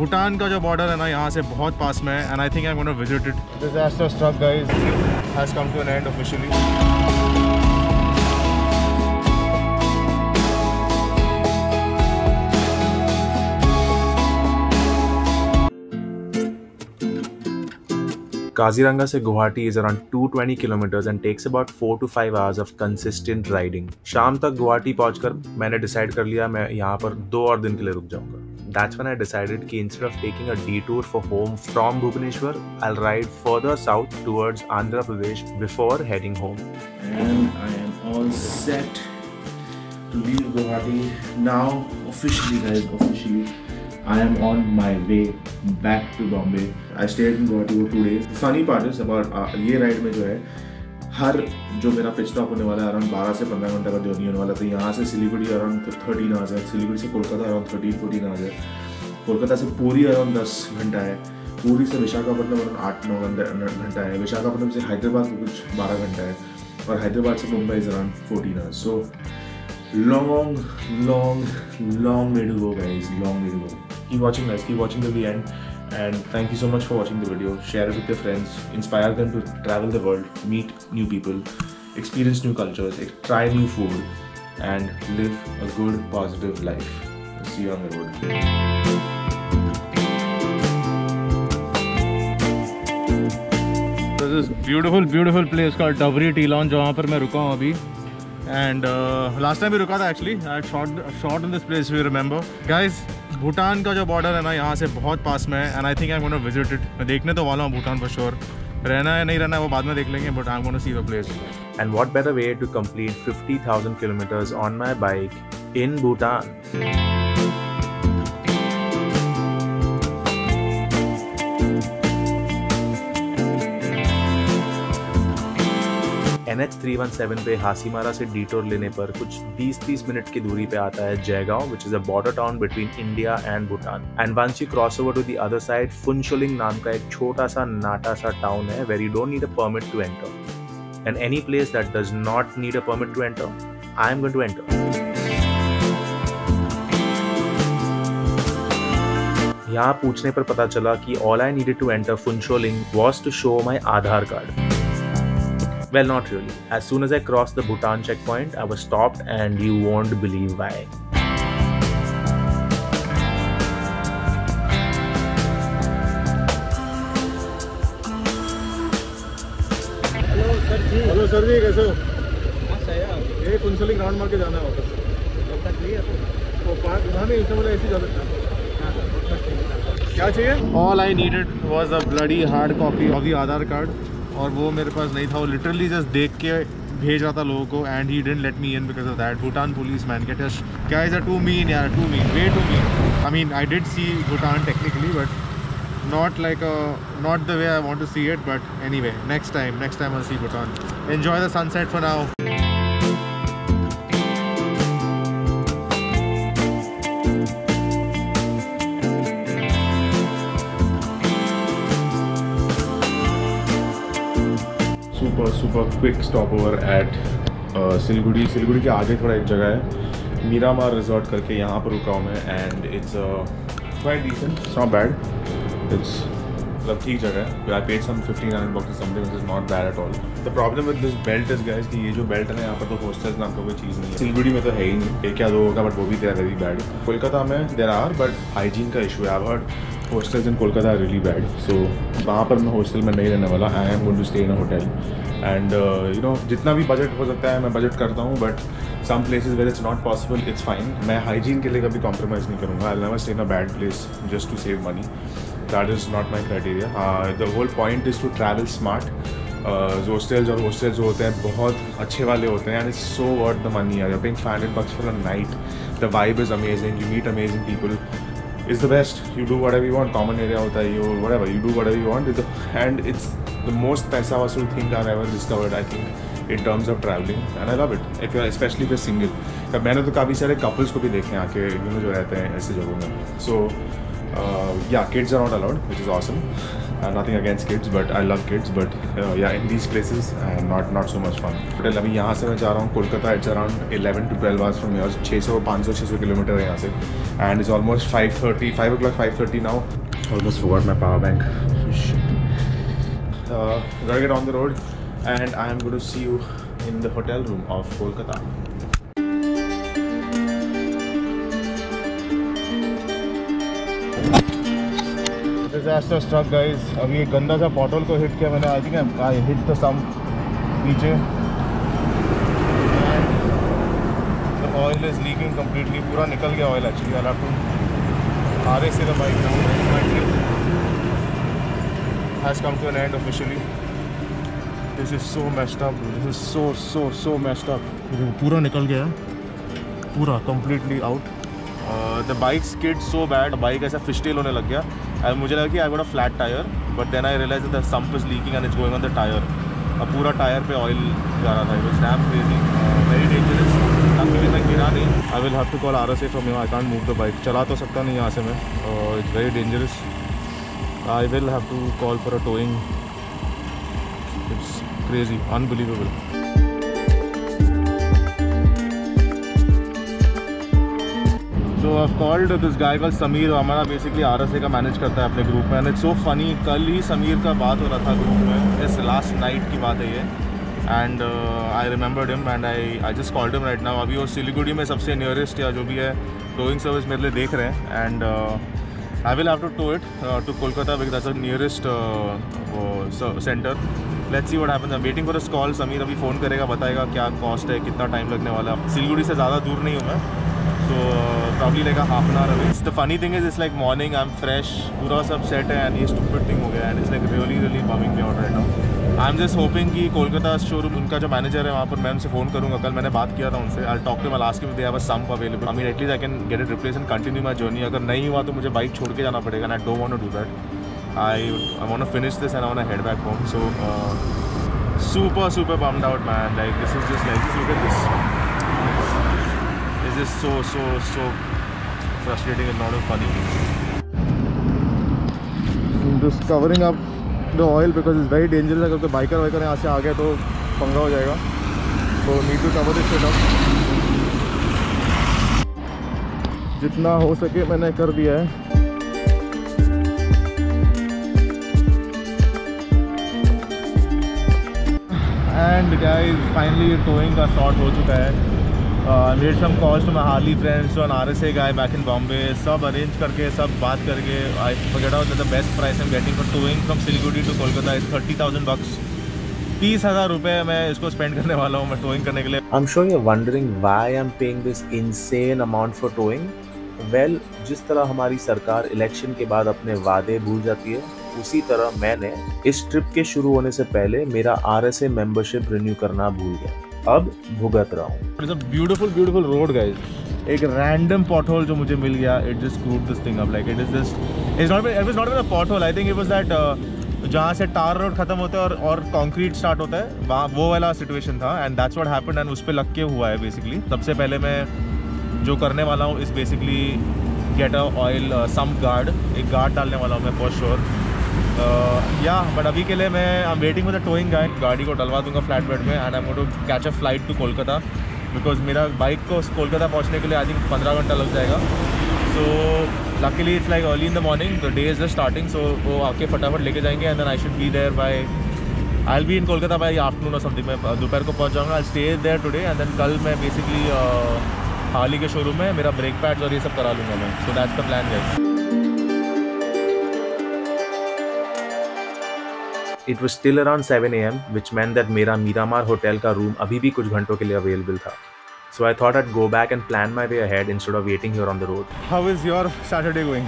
भूटान का जो बॉर्डर है ना यहाँ से बहुत पास में है, and I think I am gonna visit it. Disaster struck guys has come to an end officially. Kaziranga से Guwahati is around 220 kilometers and takes about 4 to 5 hours of consistent riding. शाम तक गुवाहाटी पहुंचकर मैंने डिसाइड कर लिया मैं यहाँ पर 2 और दिन के लिए रुक जाऊंगा. That's when I decided कि instead of taking a detour for home from Bhubaneswar, I'll ride further south towards Andhra Pradesh before heading home. And I am all set to leave Guwahati now. Officially, guys, officially. I am on my way back to Bombay. I stayed in Guwahati for 2 days. The funny part is about ये ride में जो है हर जो मेरा pitch stop होने वाला है around 12 से 15 घंटे का जर्नी होने वाला था. यहाँ से सिलीगुड़ी अराउंड 13 आवर्स है, सिलीगुड़ी से कोलकाता अराउंड 13-14 आवर्स है, कोलकाता से पूरी अराउंड 10 घंटा है, पूरी से विशाखापट्टनम अराउंड 8-9 घंटा है, विशाखापट्टनम से हैदराबाद कुछ 12 घंटा है, और हैदराबाद से Mumbai is around 14 hours. So long way to go, guys. Long way to go. Keep watching, guys. Keep watching till the end. And thank you so much for watching the video. Share it with your friends. Inspire them to travel the world, meet new people, experience new cultures, try new food, and live a good, positive life. See you on the road. This is beautiful place called Dovri Tea Lounge, जहाँ पर मैं रुका हूँ अभी. And last time भी रुका था actually. I had shot in this place, if you remember. Guys, Bhutan का जो बॉर्डर है ना यहाँ से बहुत पास में है, and I think I'm gonna visit it. मैं देखने तो वाला हूँ भूटान for sure. रहना है नहीं रहना है वो बाद में देख लेंगे, but I'm gonna see the place. And what better way to complete 50,000 kilometers on my bike in Bhutan? NH 317 पे हासीमारा से डिटोर लेने पर कुछ 20-30 मिनट की दूरी पे आता है Jaigaon, which is a border town between India and Bhutan. And once you cross over to the other side, Phuentsholing नाम का एक छोटा सा नाटा सा टाउन है where you don't need a permit to enter. And any place that does not need a permit to enter, I am going to enter. यहाँ पूछने पर पता चला कि all I needed to enter Phuentsholing was to show my Aadhaar card. Well, not really. As soon as I crossed the Bhutan checkpoint, I was stopped, and you won't believe why. Hello sir ji, कैसे हो? ये Phuentsholing round मार के जाना है वापस. वो park नहीं इसे बोला ऐसे जा सकता. क्या चाहिए? All I needed was a bloody hard copy of the Aadhaar card. और वो मेरे पास नहीं था. वो लिटरली जस्ट देख के भेज रहा था लोगों को, and he didn't let me in because of that. Bhutan police man get us guys are too mean यार, too mean, way too mean. I mean I did see Bhutan technically, but not like not the way I want to see it, but anyway, next time I'll see Bhutan. Enjoy the sunset for now. super quick stopover at Siliguri के आगे थोड़ा एक जगह है Miramar resort करके, यहाँ पर रुका हूँ मैं. And it's quite decent, it's not bad, it's मतलब ठीक जगह है. I paid some 1500 bucks something, which is not bad at all. The problem with this belt is guys कि ये जो बेल्ट है ना यहाँ पर तो हॉस्टल्स नाम का कोई चीज़ नहीं है. सिलीगुड़ी में तो है ही नहीं, एक या दो होगा बट वो भी देयर वेरी बैड. कोलकाता में देयर आर, बट हाइजीन का इशू है. I have heard hostels in Kolkata are really bad. So वहाँ पर मैं हॉस्टल में नहीं रहने वाला. I am going to stay in a hotel. And you know जितना भी बजट हो सकता है मैं बजट करता हूँ, but some places where it's not possible, it's fine. मैं हाइजीन के लिए कभी कॉम्प्रोमाइज़ नहीं करूँगा. I never stay in a bad place just to save money. That is not my criteria. The whole point is to travel smart. Hostels और hostels जो होते हैं बहुत अच्छे वाले होते हैं, and it's so worth the money. You are paying 500 bucks for a night. The vibe is amazing, you meet amazing people. It's the best. You do whatever you want. Common area होता है, you whatever you do whatever you want. And it's the most पैसा वसूल thing I've ever discovered, I think, in terms of traveling. And I love it. If you're especially if you're single. मैंने तो काफ़ी सारे couples को भी देखे आके, जो रहते हैं ऐसे जगहों में. So Yeah, kids are not allowed, which is awesome. Nothing against kids, but I love kids. But yeah, in these places, not so much fun. Hotel अभी यहाँ से मैं जा रहा हूँ Kolkata. It's around 11 to 12 hours from here. 600 kilometre है यहाँ से. And it's almost 5:30, 5 o'clock, 5:30 now. Almost forgot my power bank. Shit. Gotta get on the road, and I am going to see you in the hotel room of Kolkata. Disaster struck, guys. अभी एक गंदा सा bottle को hit किया मैंने. I think I hit the sump नीचे. The oil is leaking completely. पूरा निकल गया oil actually. I have to RS the bike now. My trip has come to an end officially. This is so messed up. This is so messed up. पूरा निकल गया. पूरा completely out. The bike skid so bad. Bike ऐसा fishtail होने लग गया. मुझे लगा कि I got a flat tyre, but then I realise the sump is leaking and it's going on the tyre. अब पूरा टायर पे ऑयल जा रहा था. It was damn crazy, very dangerous. अभी मैं गिरा नहीं. I will have to call RSA from here. I can't move the bike. चला तो सकता नहीं यहाँ से मैं. It's very dangerous. I will have to call for a towing. It's crazy, unbelievable. So I've called this guy called Sameer. हमारा basically RSA का manage करता है अपने ग्रुप में. And it's so funny. कल ही समीर का बात हो रहा था ग्रुप में. इस लास्ट नाइट की बात है ये. And I remembered him and I just called him right now. अभी वो सिलीगुड़ी में सबसे नियरेस्ट या जो भी है टोइंग सर्विस मेरे लिए देख रहे हैं. And I will have to tow it to Kolkata because that's the nearest centre. Let's see what happens. I am waiting for this call. Sameer अभी फ़ोन करेगा, बताएगा क्या कॉस्ट है, कितना टाइम लगने वाला. सिलीगुड़ी से ज़्यादा दूर नहीं हूँ मैं. So probably like a half an hour away. The funny thing is, it's like morning. I'm fresh. पूरा सब set है and ये stupid thing हो गया. And it's like really bumming me out right now. I'm just hoping कि Kolkata showroom उनका जो manager है वहाँ पर मैं उनसे फ़ोन करूँगा. कल मैंने बात किया था उनसे. I'll talk to them. I'll ask him if they have a sump available. I mean at least I can get it replaced and continue my journey. अगर नहीं हुआ तो मुझे बाइक छोड़ के जाना पड़ेगा. And I don't want to do that. I want to finish this and I want to head back home. So super bummed out, man. Like this is just like, just look at this. It's just so frustrating and not funny. I'm just covering up the oil because it's very dangerous. अगर कोई biker यहाँ से आ गया तो पंगा हो जाएगा. So need to cover this shit up. जितना हो सके मैंने कर दिया है. And guys, finally towing का sort हो चुका है. Made some calls to my Harley friends, to an RSA guy back in Bombay. सब arrange करके, सब बात करके, I figured out that the best price I'm getting for towing from Siliguri to Kolkata is 30,000 bucks. 30,000 रुपये मैं इसको spend करने वाला हूँ मैं towing करने के लिए. I'm sure you're wondering why I'm paying this insane amount for towing. Well, जिस तरह हमारी सरकार इलेक्शन के बाद अपने वादे भूल जाती है, उसी तरह मैंने इस ट्रिप के शुरू होने से पहले मेरा RSA मेंबरशिप रिन्यू करना भूल गया. अब भुगत रहा हूँ. It's a beautiful road, guys. एक random pothole जो मुझे मिल गया, it just screwed this thing up. Like it was not even a pothole. I think it was that जहाँ से tar road खत्म होता है और concrete start होता है, वहाँ वो वाला situation था. And that's what happened. And उस पे लग के हुआ है basically. सबसे पहले मैं जो करने वाला हूँ is basically get a oil sump guard. एक guard डालने वाला हूँ मैं for sure. बट अभी के लिए मैं I am waiting for the towing guy. गाड़ी को डलवा दूंगा फ्लैट बेड में. And I am going to catch a flight to Kolkata because मेरा बाइक को कोलकाता पहुंचने के लिए आई थिंक 15 घंटा लग जाएगा. So luckily it's like early in the morning. The day is just starting. So वो आके फटाफट लेके जाएंगे. And then I should be there by I will be in Kolkata by afternoon और समथिंग. मैं दोपहर को पहुँच जाऊँगा. I stay there today. And then कल मैं बेसिकली हार्ली के शोरूम में मेरा ब्रेक पैड्स और ये सब करा लूँगा मैं. So that's the plan guys. It was still around 7 AM, which meant that मेरा Miramar hotel का room अभी भी कुछ घंटों के लिए available था. So I thought I'd go back and plan my way ahead instead of waiting here on the road. How is your Saturday going?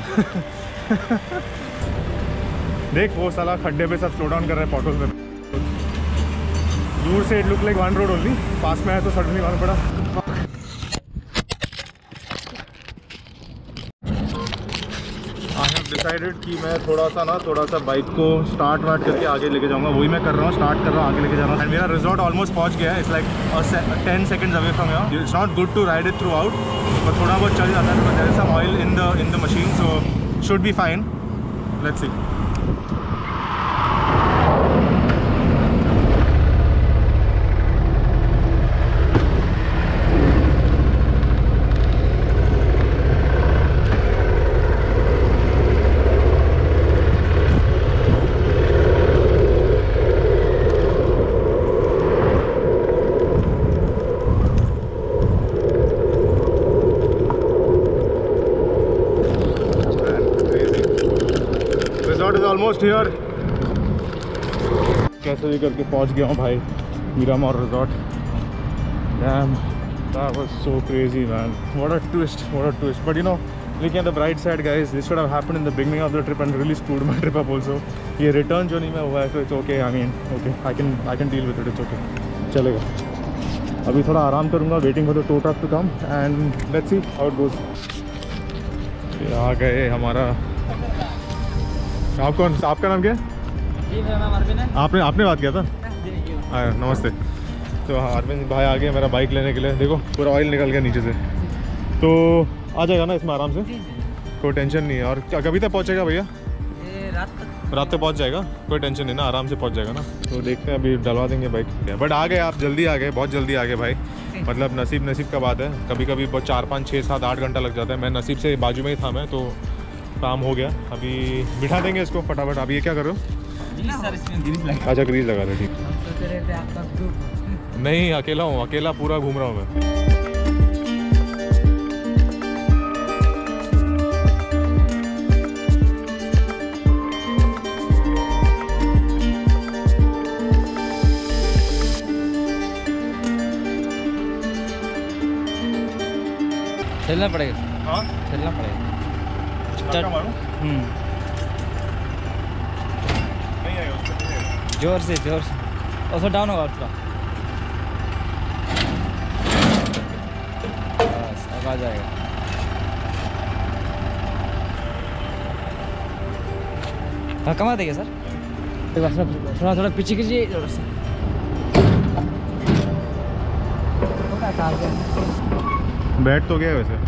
देख वो साला खड्डे पे सब स्लो डाउन कर रहे हैं पॉटोल पे. दूर से it look like one road only. पास में है तो suddenly वहाँ पड़ा. डिसाइडेड कि मैं थोड़ा सा बाइक को स्टार्ट वार्ट करके आगे लेके जाऊंगा. वही मैं कर रहा हूँ. स्टार्ट कर रहा हूँ, आगे लेके जा रहा हूँ. एंड मेरा रिजॉर्ट ऑलमोस्ट पहुँच गया है. It's like 10 seconds away from here. It's not good to ride it throughout, but थोड़ा बहुत चल जाता है. There is some oil in the machine. So should be fine. Let's see. Almost here. कैसे भी करके पहुंच गया हूँ भाई Miramar resort. Damn, that was so crazy man, what a twist, but you know, looking at the bright side guys, this should have happened in the beginning of the trip and really screwed my trip up also. ये return journey में हुआ है, so it's okay, I mean okay, I can deal with it, it's okay, चलेगा। अभी थोड़ा आराम करूँगा, waiting for the tow truck to come and let's see how it goes। ये आ गए हमारा। आप कौन, आपका नाम क्या है? जी मेरा नाम अरविंद है। आपने बात किया था? हाँ नमस्ते। तो हाँ अरविंद भाई आ गए मेरा बाइक लेने के लिए। देखो पूरा ऑयल निकल गया नीचे से, तो आ जाएगा ना इसमें आराम से, कोई टेंशन नहीं है। और क्या कभी तक पहुँचेगा भैया? रात तक पहुँच जाएगा, कोई टेंशन नहीं ना, आराम से पहुँच जाएगा ना। तो देखते हैं, अभी डलवा देंगे बाइक। बट आ गए आप, जल्दी आ गए, बहुत जल्दी आ गए भाई। मतलब नसीब का बात है, कभी कभी 4, 5, 6, 7, 8 घंटा लग जाता है। मैं नसीब से बाजू में ही था मैं, तो काम हो गया। अभी बिठा देंगे इसको फटाफट। आप ये क्या कर रहे हो? अच्छा ग्रीस लगा रहे, ठीक। नहीं अकेला हूँ, अकेला पूरा घूम रहा हूँ मैं। चलना पड़ेगा। हाँ चलना पड़ेगा। नहीं आएगा, जोर से और डाउन होगा थोड़ा, बस अब आ जाएगा। धक्का मार देंगे सर, थोड़ा पीछे कीजिए। बैठ तो गया वैसे।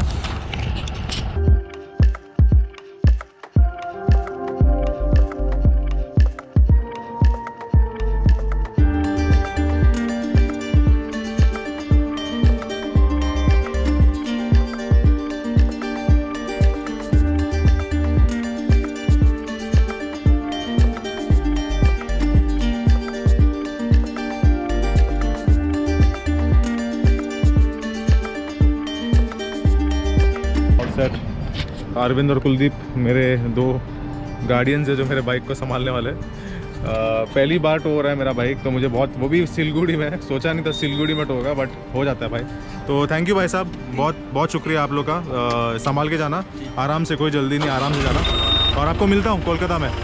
अरविंद और कुलदीप मेरे 2 गार्डियंस है जो मेरे बाइक को संभालने वाले। पहली बार टो हो रहा है मेरा बाइक, तो मुझे बहुत, वो भी सिलगुड़ी में, सोचा नहीं था सिलगुड़ी में टो होगा, बट हो जाता है भाई। तो थैंक यू भाई साहब, बहुत शुक्रिया आप लोग का। संभाल के जाना, आराम से, कोई जल्दी नहीं, आराम से जाना। और आपको मिलता हूँ कोलकाता में।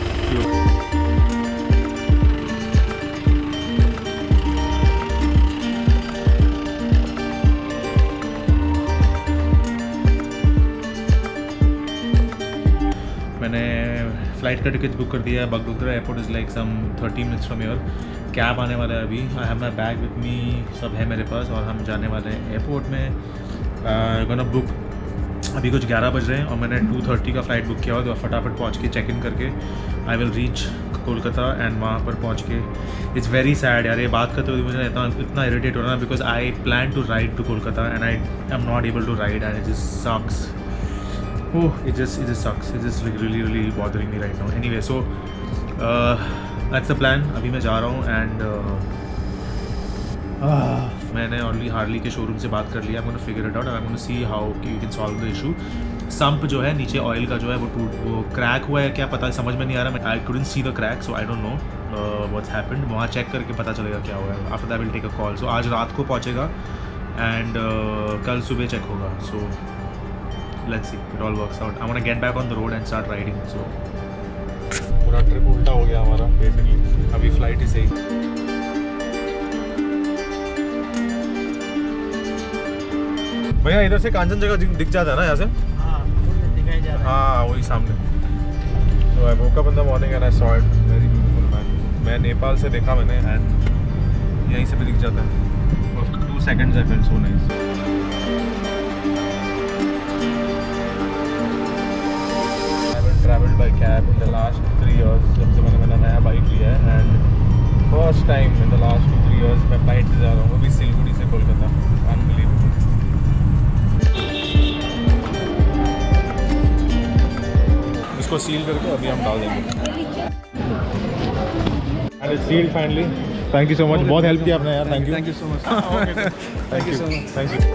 मैंने फ़्लाइट का टिकट बुक कर दिया है। Bagdogra airport is like some 30 minutes from your. Cab आने वाला है अभी। I have my bag with me, सब है मेरे पास, और हम जाने वाले हैं एयरपोर्ट में। गोना बुक, अभी कुछ 11 बज रहे हैं और मैंने 2:30 का फ़्लाइट बुक किया हुआ, तो फटाफट पहुँच के चेक इन करके I will reach Kolkata. And वहाँ पर पहुँच के इट्स वेरी सैड यार, ये बात करते हुए मुझे इतना इरिटेट हो रहा है, because I plan to ride to Kolkata and I am not able to ride and it just sucks. Oh, it just sucks. It's just like really bothering me right now. Anyway, so that's the plan. अभी मैं जा रहा हूँ and मैंने already Harley के showroom से बात कर लिया। I'm gonna figure it out and I'm gonna see how you can solve the issue. Sump जो है नीचे ऑयल का जो है वो क्रैक हुआ है, क्या पता समझ में नहीं आ रहा। I couldn't see the crack, so I don't know what's happened. वहाँ चेक करके पता चलेगा क्या हुआ है। After that, I will take a call. So आज रात को पहुँचेगा and कल सुबह चेक होगा। So let's see, it all works out. I'm gonna get back on the road and start riding. So पूरा ट्रिप उल्टा हो गया हमारा बेसिकली। अभी फ्लाइट ही सही। भैया इधर से कांचनजंगा दिख जाता है ना यहाँ से? हाँ, दिखाई जा रहा है। हाँ वही सामने। So I woke up in the morning and I saw it. Very beautiful man. मैं नेपाल से देखा मैंने and यहीं से भी दिख जाता है। 2 seconds I felt so nice. Time in the last 3 years जब से मैंने मेरा नया बाइक लिया है, and first time in the last 2-3 years मैं फ्लाइट से जा रहा हूँ, वो भी सिलगुड़ी से कोलकाता। अनबिलीवेबल। इसको सील करके अभी हम डाल देंगे। And it's sealed finally. Thank you so much, बहुत हेल्प किया आपने यार। Thank you so much. Thank you so much. Thank you.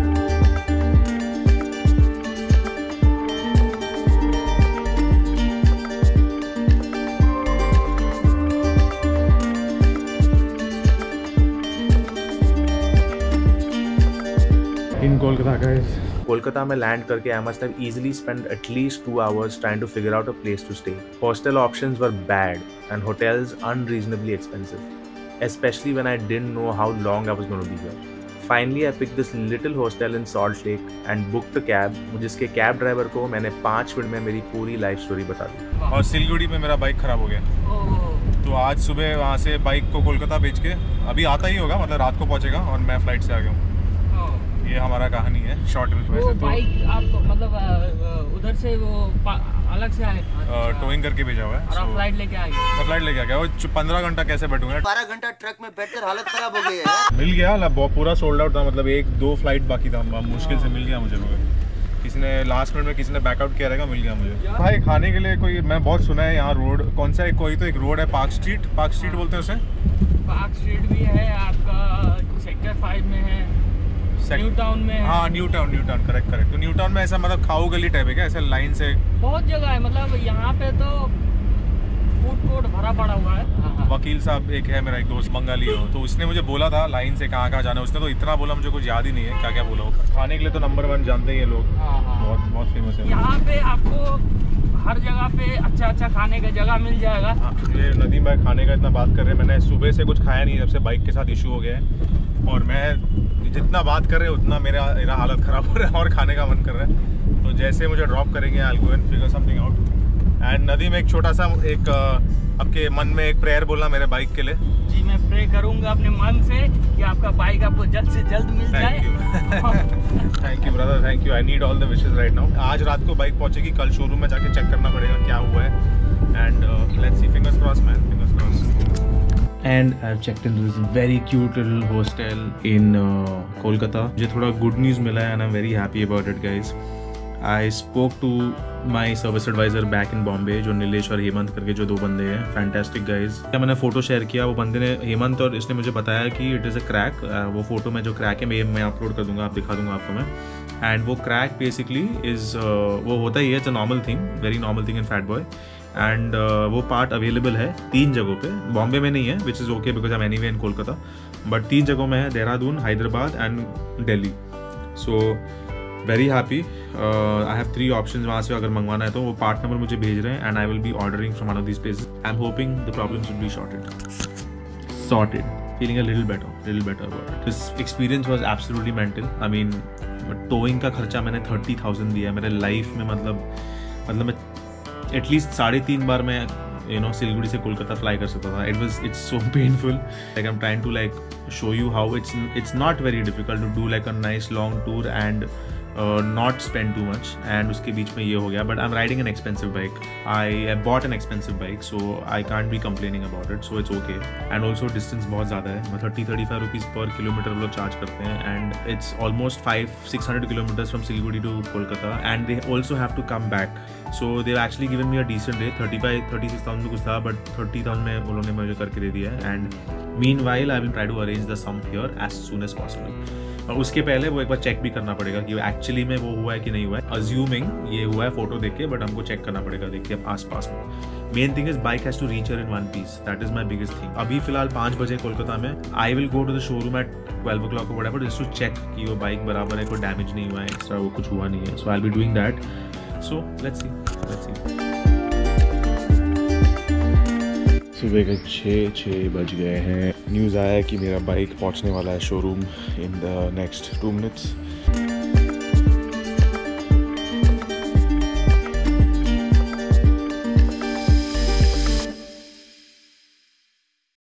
In Kolkata guys. Kolkata में लैंड करके I must have easily spent at least 2 hours trying to figure out a place to stay. Hostel options were bad and hotels unreasonably expensive, especially when I didn't know how long I was going to be here. Finally, I picked this little hostel in Salt Lake and booked a cab, जिसके cab driver को मैंने 5 minute में मेरी पूरी life story बता दी। और सिलगुड़ी में मेरा बाइक ख़राब हो गया, तो आज सुबह वहाँ से बाइक को कोलकाता भेज के अभी आता ही होगा, मतलब रात को पहुँचेगा और मैं फ़्लाइट से आ गया हूँ। ये हमारा कहानी है शॉर्ट में। वैसे तो बाइक आप मतलब उधर से वो अलग से आए, टोइंग करके भेजा हुआ है। और आप फ्लाइट लेके आ गए? मैं फ्लाइट लेके आ गया। वो 15 घंटा कैसे बैठूंगा? 12 घंटा ट्रक में बैठकर हालत खराब हो गई है। मिल गया, पूरा सोल्ड आउट था, मतलब 1-2 फ्लाइट बाकी था, मुश्किल से मिल गया मुझे। किसी ने लास्ट मिनट में किसी ने बैकआउट किया रहेगा, मिल गया मुझे। भाई खाने के लिए कोई, मैं बहुत सुना है यहाँ रोड कौन सा है, कोई तो एक रोड है पार्क स्ट्रीट बोलते हैं उसे। पार्क स्ट्रीट भी है आपका, सेक्टर 5 में है, न्यू टाउन में है। हाँ न्यू टाउन करेक्ट। तो न्यू टाउन में ऐसा मतलब खाऊ गली टाइप है क्या, ऐसे लाइन से? बहुत जगह है, मतलब यहाँ पे तो फूड कोर्ट भरा पड़ा हुआ है। वकील साहब एक है मेरा, एक दोस्त बंगाली हो, तो उसने मुझे बोला था लाइन से कहाँ जाना है। उसने तो इतना बोला, मुझे कुछ याद ही नहीं है क्या बोला। खाने के लिए तो नंबर 1 जानते ही हैं लोग। बहुत फेमस है यहाँ पे। आपको हर जगह पे अच्छा खाने का जगह मिल जाएगा। ये नदीम भाई खाने का इतना बात कर रहे हैं, मैंने सुबह से कुछ खाया नहीं जब से बाइक के साथ इशू हो गया है, और मैं जितना बात कर रहे हैं उतना मेरा हालत ख़राब हो रहा है और खाने का मन कर रहा है। तो जैसे मुझे ड्रॉप करेंगे I will go and figure something out. And Nadeem एक छोटा सा आपके मन में एक प्रेयर बोलना मेरे बाइक के लिए। जी मैं प्रे करूँगा अपने मन से कि आपका बाइक आपको जल्द से जल्द मिल जाए। Thank you brother, thank you. I need all the wishes right now. आज रात को बाइक पहुंचेगी, कल शोरूम में जाके चेक करना पड़ेगा क्या हुआ है। And let's see, fingers cross man, fingers cross. And I've checked into this very cute little hostel in Kolkata. मुझे थोड़ा good news मिला है and I'm very happy about it guys. I spoke to my service advisor back in Bombay, जो नीलेश और हेमंत करके जो 2 बंदे हैं, fantastic guys। क्या मैंने फोटो शेयर किया, वो बंदे ने, हेमंत, और इसने मुझे बताया कि it is a crack। वो फोटो में जो क्रैक है मैं अपलोड कर दूंगा, आप दिखा दूंगा आपको मैं। एंड वो क्रैक बेसिकली इज वो होता ही है, it's a normal thing, very normal thing in Fat Boy. And वो पार्ट अवेलेबल है 3 जगहों पे, बॉम्बे में नहीं है which is okay because I am anyway in Kolkata, but 3 जगहों में है, Dehradun, Hyderabad and Delhi. So very happy. I have 3 options वहाँ से अगर मंगवाना है तो। वो पार्ट नंबर मुझे भेज रहे हैं and I will be ordering from one of this places. I am hoping the problems will be sorted. Feeling a little better about it. This experience was absolutely mental. I mean towing का खर्चा मैंने 30,000 दिया है मेरे life में, मतलब मैं at least 3.5 बार मैं सिलगुड़ी से कोलकाता फ्लाई कर सकता था। It's so painful. Like I am trying to like show you how it's not very difficult to do like a nice long tour and not spend too much. And उसके बीच में ये हो गया, but I am riding an expensive bike. I bought an expensive bike, so I can't be complaining about it, so it's okay. And also distance बहुत ज़्यादा है, 30-35 rupees पर किलोमीटर वो लोग चार्ज करते हैं। And it's almost 500-600 kilometres from Siliguri to Kolkata. And they also have to come back, so they actually given me a decent rate. 36,000 कुछ था, बट 30,000 में उन्होंने मुझे करके दे दिया है। And meanwhile I will try to arrange the sum here as soon as possible. और उसके पहले वो एक बार चेक भी करना पड़ेगा कि एक्चुअली में वो हुआ है कि नहीं हुआ है। अज्यूमिंग ये हुआ है फोटो देख के, बट हमको चेक करना पड़ेगा देख के आसपास में। Main thing is bike has to reach in one piece, that is my biggest thing. अभी फिलहाल 5 बजे कोलकाता में। I will go to the showroom at 12 o'clock or whatever, just to check कि वो बाइक बराबर है, कोई डैमेज नहीं हुआ है, एक्स्ट्रा वो कुछ हुआ नहीं है। So I will be doing that. So let's see. सुबह के 6 बज गए हैं। न्यूज़ आया है कि मेरा बाइक पहुंचने वाला है showroom in the next 2 minutes।